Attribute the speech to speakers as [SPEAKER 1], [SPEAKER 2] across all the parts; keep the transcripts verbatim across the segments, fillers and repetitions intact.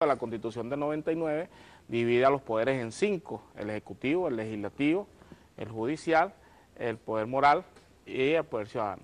[SPEAKER 1] La Constitución del noventa y nueve divide a los poderes en cinco: el ejecutivo, el legislativo, el judicial, el poder moral y el poder ciudadano.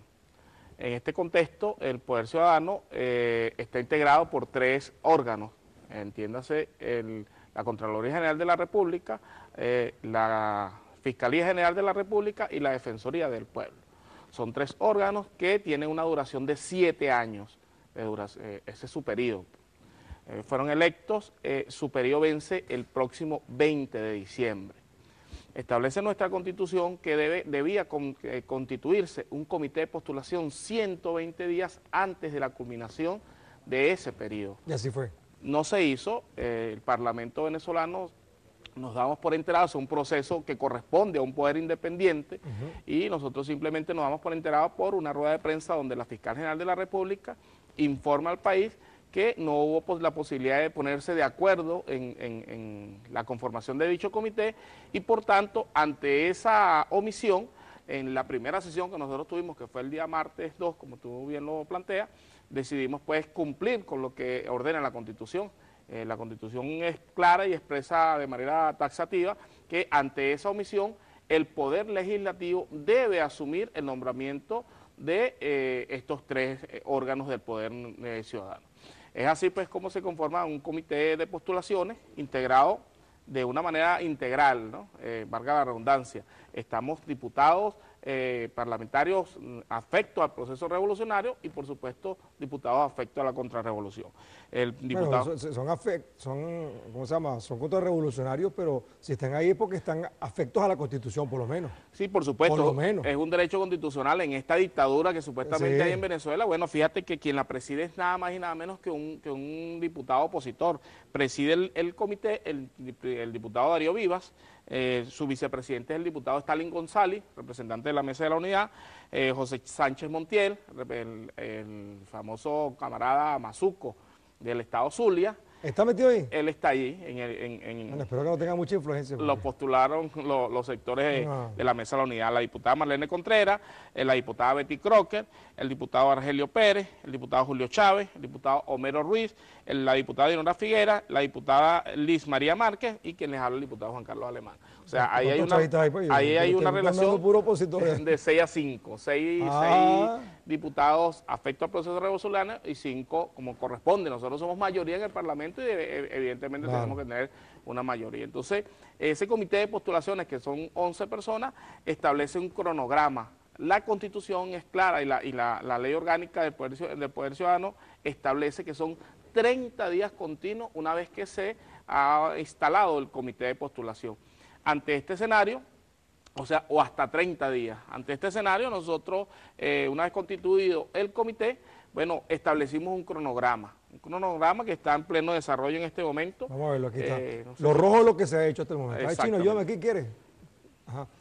[SPEAKER 1] En este contexto, el poder ciudadano eh, está integrado por tres órganos, entiéndase el, la Contraloría General de la República, eh, la Fiscalía General de la República y la Defensoría del Pueblo. Son tres órganos que tienen una duración de siete años, de duración, eh, ese es su periodo. Eh, fueron electos, eh, su periodo vence el próximo veinte de diciembre. Establece nuestra Constitución que debe, debía con, eh, constituirse un comité de postulación ciento veinte días antes de la culminación de ese periodo.
[SPEAKER 2] Y así fue.
[SPEAKER 1] No se hizo, eh, el Parlamento venezolano nos damos por enterados, es un proceso que corresponde a un poder independiente, uh-huh. y nosotros simplemente nos damos por enterados por una rueda de prensa donde la Fiscal General de la República informa al país que no hubo pues, la posibilidad de ponerse de acuerdo en, en, en la conformación de dicho comité, y por tanto, ante esa omisión, en la primera sesión que nosotros tuvimos, que fue el día martes dos, como tú bien lo planteas, decidimos pues cumplir con lo que ordena la Constitución. Eh, la Constitución es clara y expresa de manera taxativa que ante esa omisión el Poder Legislativo debe asumir el nombramiento de eh, estos tres eh, órganos del Poder eh, Ciudadano. Es así pues como se conforma un comité de postulaciones integrado de una manera integral, ¿no? Eh, valga la redundancia. Estamos diputados, eh, parlamentarios afectos al proceso revolucionario y por supuesto diputados afectos a la contrarrevolución. El diputado...
[SPEAKER 2] Bueno, son, son, afect, son, ¿cómo se llama? Son contrarrevolucionarios, pero si están ahí es porque están afectos a la Constitución, por lo menos.
[SPEAKER 1] Sí, por supuesto.
[SPEAKER 2] Por lo menos.
[SPEAKER 1] Es un derecho constitucional en esta dictadura que supuestamente sí hay en Venezuela. Bueno, fíjate que quien la preside es nada más y nada menos que un, que un diputado opositor. Preside el, el comité el, el diputado Darío Vivas, eh, su vicepresidente es el diputado Stalin González, representante de la Mesa de la Unidad, eh, José Sánchez Montiel, el, el famoso camarada Mazuco del estado Zulia.
[SPEAKER 2] ¿Está metido ahí?
[SPEAKER 1] Él está allí. En el, en, en,
[SPEAKER 2] bueno, espero que no tenga mucha influencia.
[SPEAKER 1] Lo postularon lo, los sectores no. de la Mesa de la Unidad, la diputada Marlene Contreras, la diputada Betty Crocker, el diputado Argelio Pérez, el diputado Julio Chávez, el diputado Homero Ruiz, el, la diputada Dinora Figuera, la diputada Liz María Márquez y quien les habla el diputado Juan Carlos Alemán. O sea, ahí hay una, ahí, pues, ahí hay una relación puro de seis a cinco, seis, ah. seis diputados afectos al proceso revolucionario y cinco como corresponde. Nosotros somos mayoría en el Parlamento y evidentemente claro. tenemos que tener una mayoría. Entonces, ese comité de postulaciones, que son once personas, establece un cronograma. La Constitución es clara y la, y la, la ley orgánica del poder, del poder Ciudadano establece que son treinta días continuos una vez que se ha instalado el comité de postulación. Ante este escenario, o sea, o hasta treinta días, ante este escenario nosotros, eh, una vez constituido el comité, bueno, establecimos un cronograma, un cronograma que está en pleno desarrollo en este momento.
[SPEAKER 2] Vamos a verlo, aquí está. Eh, no sé lo rojo es lo que se ha hecho hasta el momento. Ay, Chino, yo, ¿qué quieres? Ajá.